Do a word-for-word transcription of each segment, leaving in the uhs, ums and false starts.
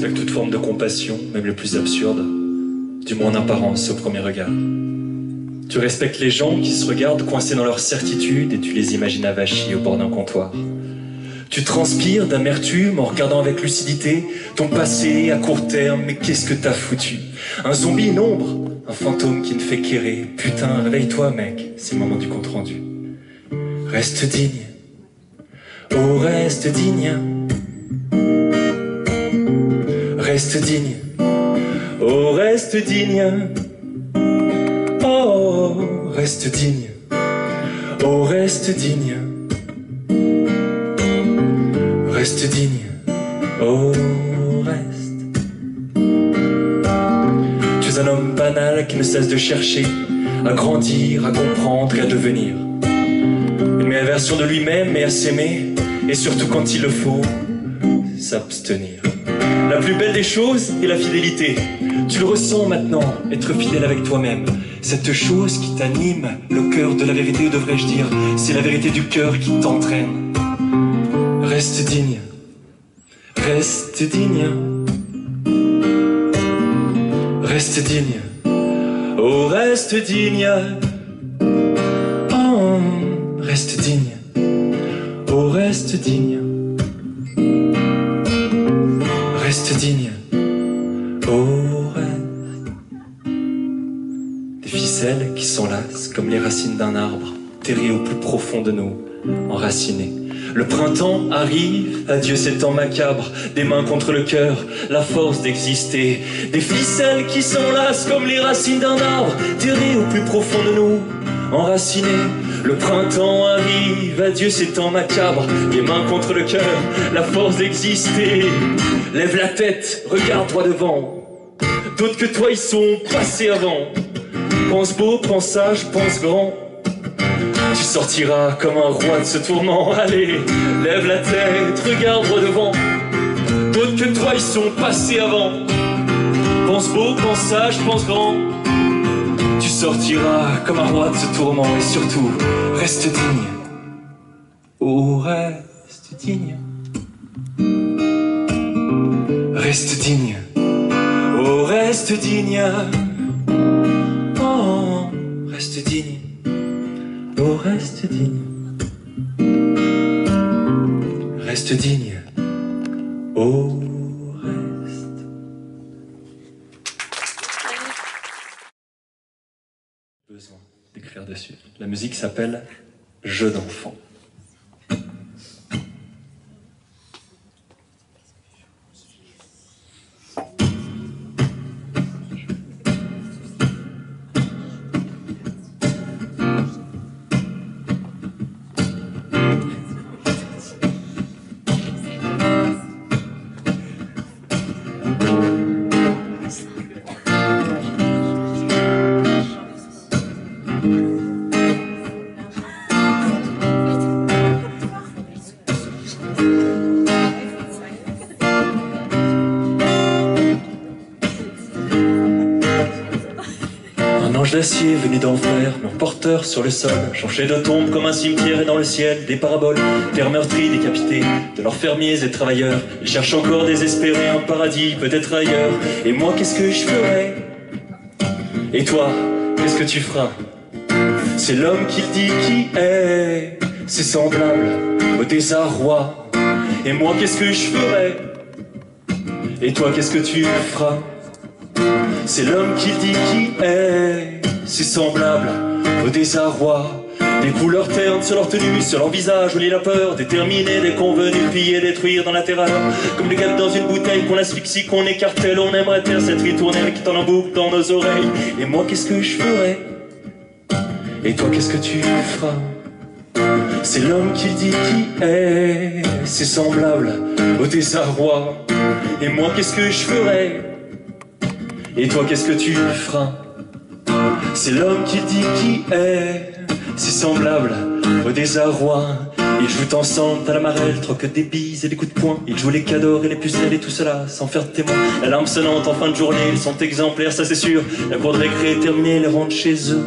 respectes toute forme de compassion, même les plus absurdes, du moins en apparence au premier regard. Tu respectes les gens qui se regardent coincés dans leur certitude et tu les imagines avachis au bord d'un comptoir. Tu transpires d'amertume en regardant avec lucidité ton passé à court terme, mais qu'est-ce que t'as foutu? Un zombie, une ombre, un fantôme qui ne fait qu'errer. Putain, réveille-toi mec, c'est le moment du compte rendu. Reste digne, oh reste digne. Reste digne, oh reste digne. Oh, reste digne, oh reste digne. Reste digne, oh reste. Tu es un homme banal qui ne cesse de chercher à grandir, à comprendre et à devenir une meilleure version de lui-même et à s'aimer, et surtout quand il le faut, s'abstenir. La plus belle des choses est la fidélité. Tu le ressens maintenant, être fidèle avec toi-même. Cette chose qui t'anime, le cœur de la vérité, devrais-je dire, c'est la vérité du cœur qui t'entraîne. Reste digne, reste digne. Reste digne, oh reste digne. Oh, reste digne, oh reste digne. Reste digne, oh reste. Des ficelles qui s'enlacent comme les racines d'un arbre, terré au plus profond de nous, enraciné. Le printemps arrive, adieu ces temps macabres, des mains contre le cœur, la force d'exister. Des ficelles qui s'enlacent comme les racines d'un arbre, terré au plus profond de nous, enraciné. Le printemps arrive, adieu ces temps macabres, les mains contre le cœur, la force d'exister. Lève la tête, regarde droit devant, d'autres que toi ils sont passés avant. Pense beau, pense sage, pense grand, tu sortiras comme un roi de ce tourment. Allez, lève la tête, regarde droit devant, d'autres que toi ils sont passés avant. Pense beau, pense sage, pense grand, tu sortiras comme un roi de ce tourment. Et surtout, reste digne, oh reste digne. Reste digne, oh reste digne. Oh, reste digne, oh reste digne. Reste digne, oh reste. Besoin d'écrire dessus. La musique s'appelle Jeu d'enfant. D'acier venu d'enfer, mon porteur sur le sol, chanché de tombe comme un cimetière et dans le ciel des paraboles, terres meurtries, décapités, de leurs fermiers et travailleurs. Ils cherchent encore désespérés un paradis, peut-être ailleurs. Et moi, qu'est-ce que je ferais? Et toi, qu'est-ce que tu feras? C'est l'homme qui dit qui est, c'est semblable au désarroi. Et moi, qu'est-ce que je ferais? Et toi, qu'est-ce que tu feras? C'est l'homme qui dit qui est, c'est semblable au désarroi. Des couleurs ternes sur leur tenue, sur leur visage, où lit la peur, déterminés, déconvenus, piller, détruire dans la terreur. Comme des gâtes dans une bouteille qu'on asphyxie, qu'on écartèle, on aimerait taire cette ritournelle qui tourne en boucle dans nos oreilles. Et moi, qu'est-ce que je ferais? Et toi, qu'est-ce que tu feras? C'est l'homme qui dit qui est, c'est semblable au désarroi. Et moi, qu'est-ce que je ferais? Et toi, qu'est-ce que tu feras? C'est l'homme qui dit qui est, c'est semblable au désarroi. Ils jouent ensemble à la marelle, troquent des bises et des coups de poing. Ils jouent les cadors et les pucelles et tout cela sans faire de témoin. La lampe sonnante en fin de journée, ils sont exemplaires, ça c'est sûr. La cour de récré est terminée, ils rentrent chez eux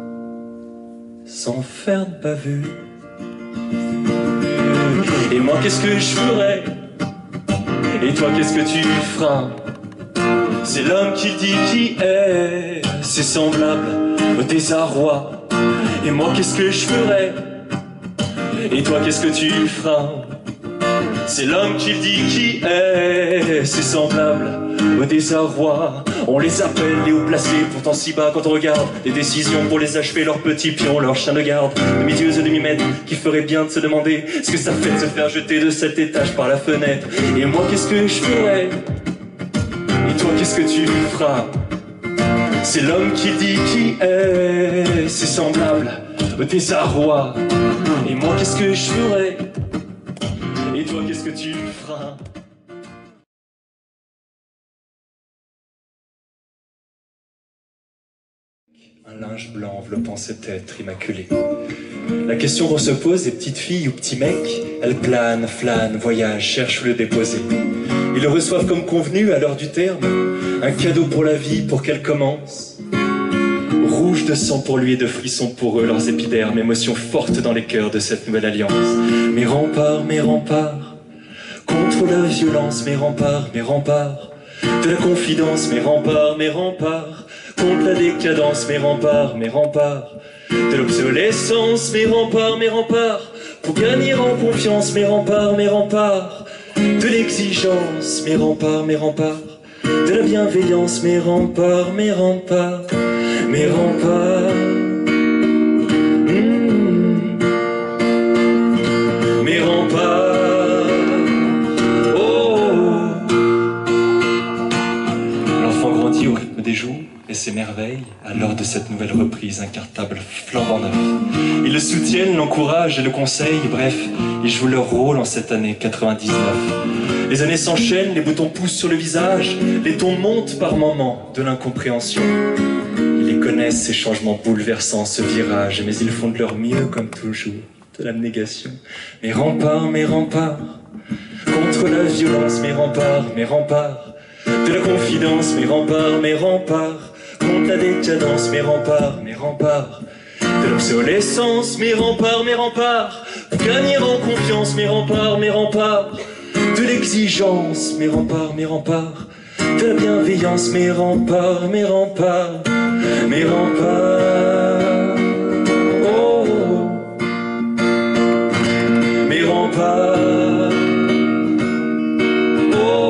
sans faire de bavure. Et moi, qu'est-ce que je ferais? Et toi qu'est-ce que tu feras? C'est l'homme qui dit qui est, c'est semblable au désarroi. Et moi qu'est-ce que je ferais? Et toi qu'est-ce que tu feras? C'est l'homme qui dit qui est, c'est semblable au désarroi. On les appelle les hauts placés, pourtant si bas quand on regarde des décisions pour les achever, leurs petits pions, leurs chiens de garde, demi-dieux et demi-mètres, qui feraient bien de se demander ce que ça fait de se faire jeter de cet étage par la fenêtre. Et moi qu'est-ce que je ferais? Et toi qu'est-ce que tu feras? C'est l'homme qui dit qui est, c'est semblable au désarroi. Et moi qu'est-ce que je ferais? Et toi qu'est-ce que tu feras? Un linge blanc enveloppant cet être immaculé. La question qu'on se pose est petite fille ou petit mec? Elle plane, flâne, voyage, cherche où le déposer. Ils le reçoivent comme convenu à l'heure du terme, un cadeau pour la vie pour qu'elle commence. Rouge de sang pour lui et de frissons pour eux, leurs épidermes, émotions fortes dans les cœurs de cette nouvelle alliance. Mes remparts, mes remparts, contre la violence, mes remparts, mes remparts, de la confidence, mes remparts, mes remparts, contre la décadence, mes remparts, mes remparts, de l'obsolescence, mes remparts, mes remparts, pour gagner en confiance, mes remparts, mes remparts, de l'exigence, mes remparts, mes remparts, de la bienveillance, mes remparts, mes remparts, mes remparts, mmh. Mes remparts, oh. L'enfant grandit au rythme des jours et s'émerveille à l'heure de cette nouvelle reprise, un cartable flambant neuf. Ils le soutiennent, l'encouragent et le conseillent, bref, ils jouent leur rôle en cette année quatre-vingt-dix-neuf. Les années s'enchaînent, les boutons poussent sur le visage, les tons montent par moments de l'incompréhension. Ils les connaissent, ces changements bouleversants, ce virage, mais ils font de leur mieux comme toujours, de l'abnégation. Mes remparts, mes remparts, contre la violence, mes remparts, mes remparts, de la confidence, mes remparts, mes remparts, contre la décadence, mes remparts, mes remparts, de l'obsolescence, mes remparts, mes remparts, pour gagner en confiance, mes remparts, mes remparts, de l'exigence, mes remparts, mes remparts, de la bienveillance, mes remparts, mes remparts, mes remparts, oh, mes remparts, oh.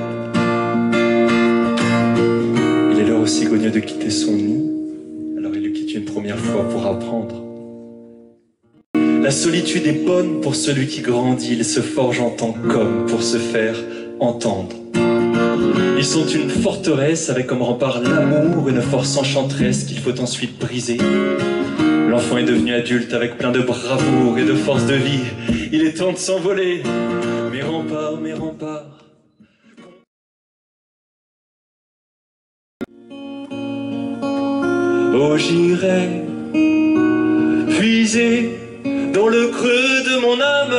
Il est l'heure au cigogneux de quitter son nid, alors il le quitte une première fois pour apprendre. La solitude est bonne pour celui qui grandit, il se forge en tant qu'homme pour se faire entendre. Ils sont une forteresse avec comme rempart l'amour, une force enchanteresse qu'il faut ensuite briser. L'enfant est devenu adulte avec plein de bravoure et de force de vie. Il est temps de s'envoler. Mes remparts, mes remparts. Oh, j'irai puiser dans le creux de mon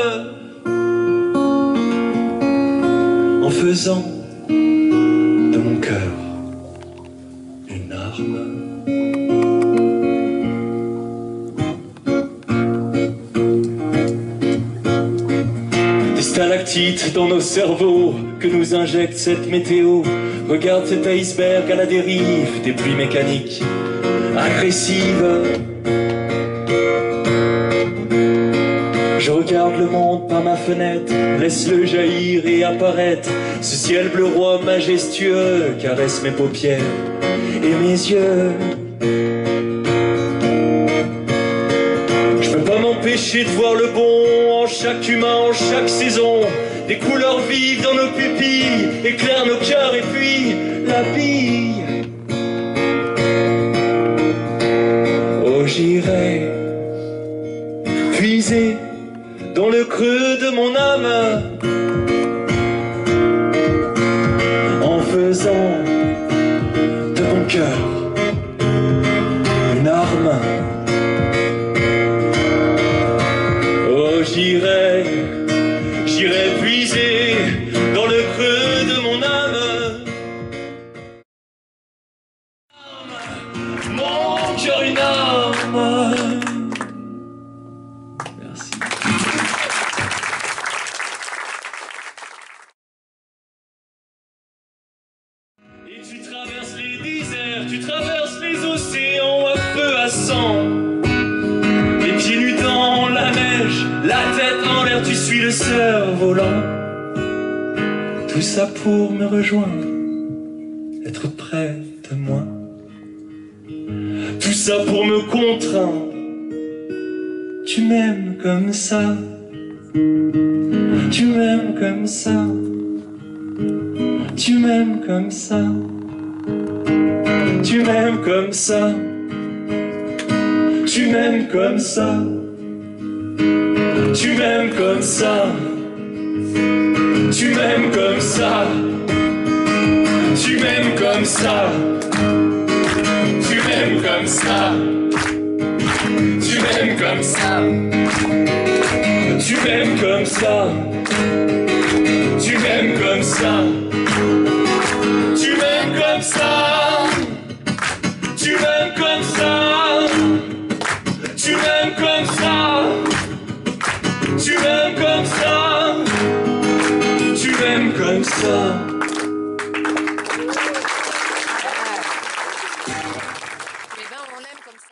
âme en faisant de mon cœur une arme. Des stalactites dans nos cerveaux que nous injecte cette météo. Regarde cet iceberg à la dérive, des pluies mécaniques agressives. Je regarde le monde par ma fenêtre, laisse-le jaillir et apparaître. Ce ciel bleu roi majestueux caresse mes paupières et mes yeux. Je peux pas m'empêcher de voir le bon en chaque humain, en chaque saison. Des couleurs vives dans nos pupilles éclairent nos cœurs et puis l'habillent. Oh, j'irai puiser dans le creux de mon âme en faisant de mon cœur une arme. Oh, j'irai, j'irai puiser dans le creux de mon âme, mon cœur une arme. traverse les océans à feu à sang. Les pieds nus dans la neige, la tête en l'air, tu suis le cerf-volant. Tout ça pour me rejoindre, être près de moi. Tout ça pour me contraindre. Tu m'aimes comme ça. Tu m'aimes comme ça. Tu m'aimes comme ça. Tu m'aimes comme ça. Tu m'aimes comme ça. Tu m'aimes comme ça. Tu m'aimes comme ça. Tu m'aimes comme ça. Tu m'aimes comme ça. Tu m'aimes comme ça. Tu m'aimes comme ça. Tu m'aimes comme ça. Tu m'aimes comme ça. Tu m'aimes comme ça. Tu m'aimes comme ça. Tu m'aimes comme ça. Tu m'aimes comme ça. Eh ben, on l'aime comme ça.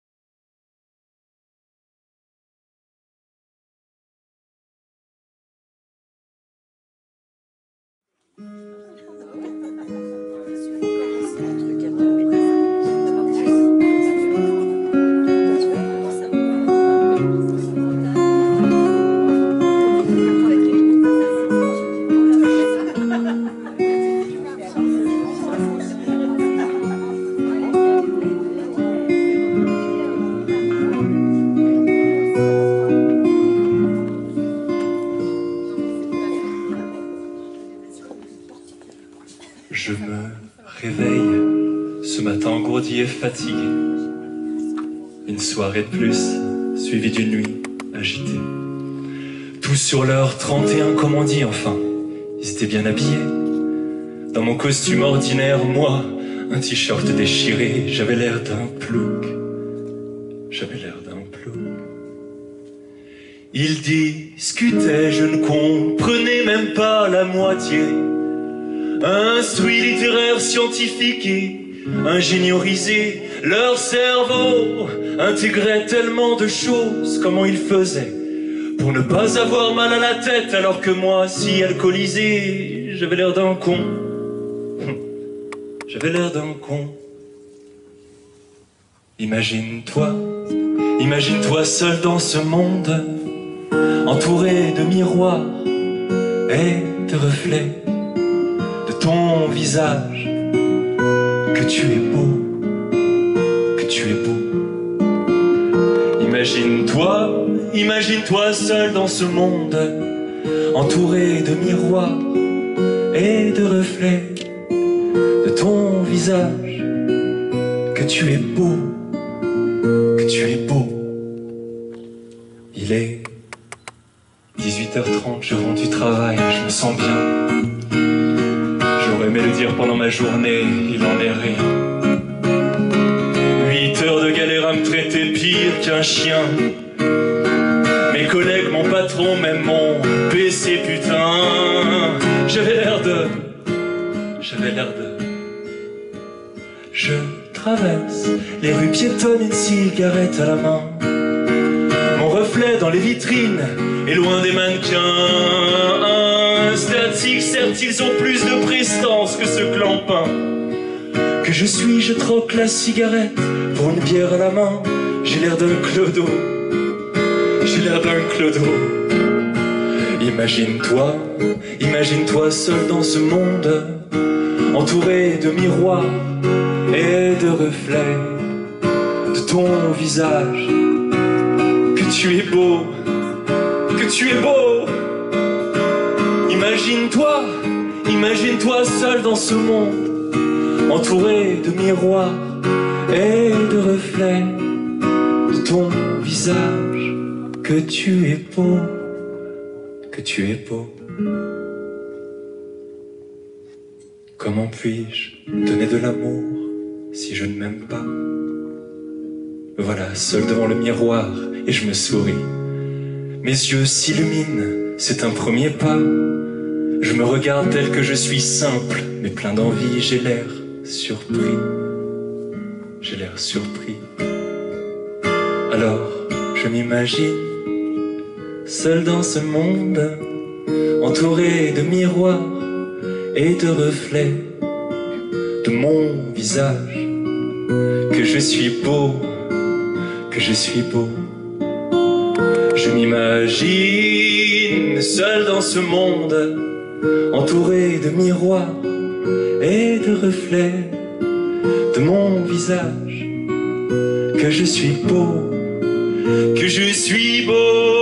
Je me réveille ce matin engourdi et fatigué. Une soirée de plus, suivie d'une nuit agitée. Tous sur l'heure trente et un, comme on dit, enfin. Ils étaient bien habillés. Dans mon costume ordinaire, moi, un t-shirt déchiré, j'avais l'air d'un plouc. J'avais l'air d'un plouc. Ils discutaient, je ne comprenais même pas la moitié. Instruits littéraires, scientifiques et ingéniorisés, leur cerveau intégrait tellement de choses. Comment ils faisaient pour ne pas avoir mal à la tête, alors que moi, si alcoolisé, j'avais l'air d'un con. J'avais l'air d'un con. Imagine-toi, imagine-toi seul dans ce monde, entouré de miroirs et de reflets de ton visage, que tu es beau, que tu es beau. Imagine-toi, imagine-toi seul dans ce monde, entouré de miroirs et de reflets de ton visage, que tu es beau, que tu es beau. Il est dix-huit heures trente, je rentre du travail, je me sens bien. J'aurais aimé le dire pendant ma journée, il en est rien. Huit heures de galère à me traiter pire qu'un chien. Mes collègues, mon patron, même mon P C, putain. J'avais l'air de... J'avais l'air de... Je traverse les rues piétonnes, une cigarette à la main. Mon reflet dans les vitrines est loin des mannequins. Statiques, certes, ils ont plus de prestance que ce clampin. Que je suis, je troque la cigarette pour une bière à la main. J'ai l'air d'un clodo. J'ai l'air d'un clodo. Imagine-toi, imagine-toi seul dans ce monde, entouré de miroirs et de reflets de ton visage, que tu es beau, que tu es beau. Imagine-toi, imagine-toi seul dans ce monde, entouré de miroirs et de reflets de ton visage, que tu es beau, que tu es beau. Comment puis-je donner de l'amour si je ne m'aime pas? Me voilà seul devant le miroir et je me souris. Mes yeux s'illuminent, c'est un premier pas. Je me regarde tel que je suis, simple mais plein d'envie, j'ai l'air surpris. j'ai l'air surpris. Alors je m'imagine seul dans ce monde, entouré de miroirs et de reflets de mon visage, que je suis beau, que je suis beau. Je m'imagine seul dans ce monde, entouré de miroirs et de reflets de mon visage, que je suis beau, que je suis beau.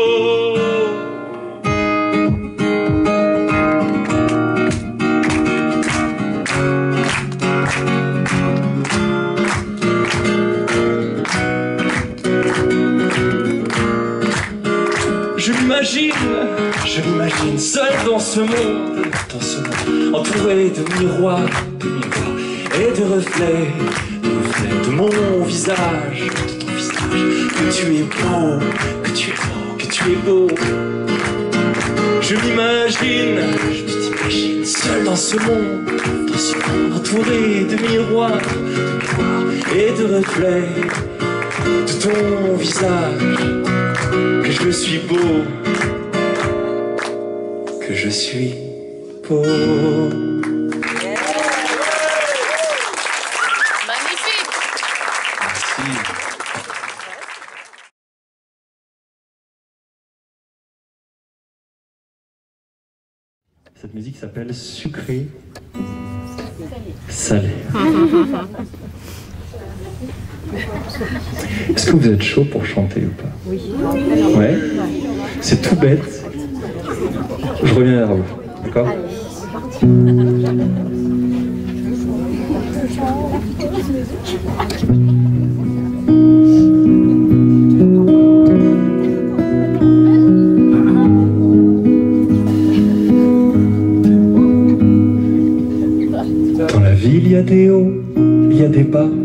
Je m'imagine, je m'imagine seul dans ce monde, dans ce monde, entouré de miroirs, de miroirs et de reflets, de reflets de mon visage, de ton visage, que tu es beau, que tu es beau, que tu es beau. Je m'imagine, je t'imagine seul dans ce monde, dans ce monde, entouré de miroirs, de miroirs et de reflets de ton visage, que je suis beau, que je suis beau. Magnifique. Merci. Cette musique s'appelle Sucré Salé. Est-ce que vous êtes chaud pour chanter ou pas? Oui. Ouais. C'est tout bête. Je reviens vers vous. D'accord? Dans la ville, il y a des hauts, il y a des bas.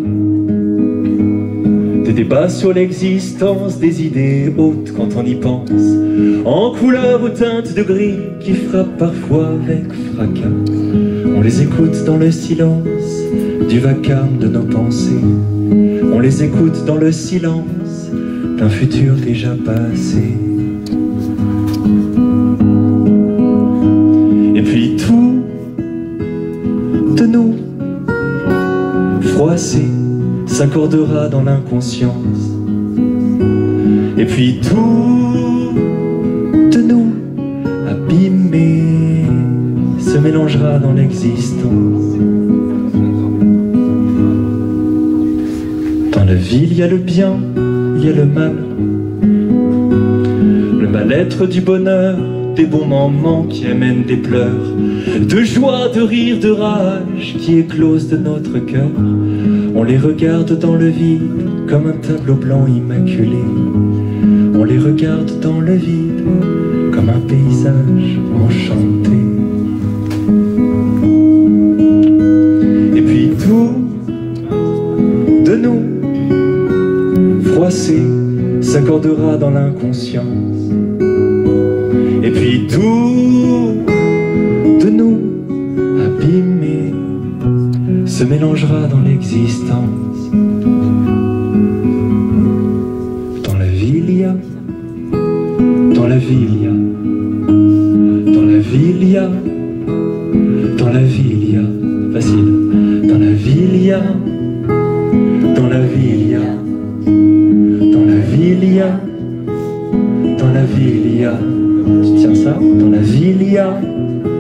Des débats sur l'existence des idées hautes quand on y pense, en couleur ou teinte de gris qui frappent parfois avec fracas. On les écoute dans le silence du vacarme de nos pensées. On les écoute dans le silence d'un futur déjà passé. Et puis tout de nous froissé s'accordera dans l'inconscience. Et puis tout de nous abîmé se mélangera dans l'existence. Dans la ville, il y a le bien, il y a le mal. Le mal-être du bonheur, des bons moments qui amènent des pleurs, de joie, de rire, de rage qui éclosent de notre cœur. On les regarde dans le vide comme un tableau blanc immaculé. On les regarde dans le vide comme un paysage enchanté. Et puis tout de nous froissé s'accordera dans l'inconscience. Et puis tout de nous abîmé se mélangera dans l'existence. Dans la ville, il y a, dans la ville, il y a, dans la ville, il y a, dans la ville, il y a, facile. Dans la ville, il y a, dans la ville, il y a, dans la ville, il y a, dans la ville, il y a. Tu tiens ça? Dans la ville, il y a,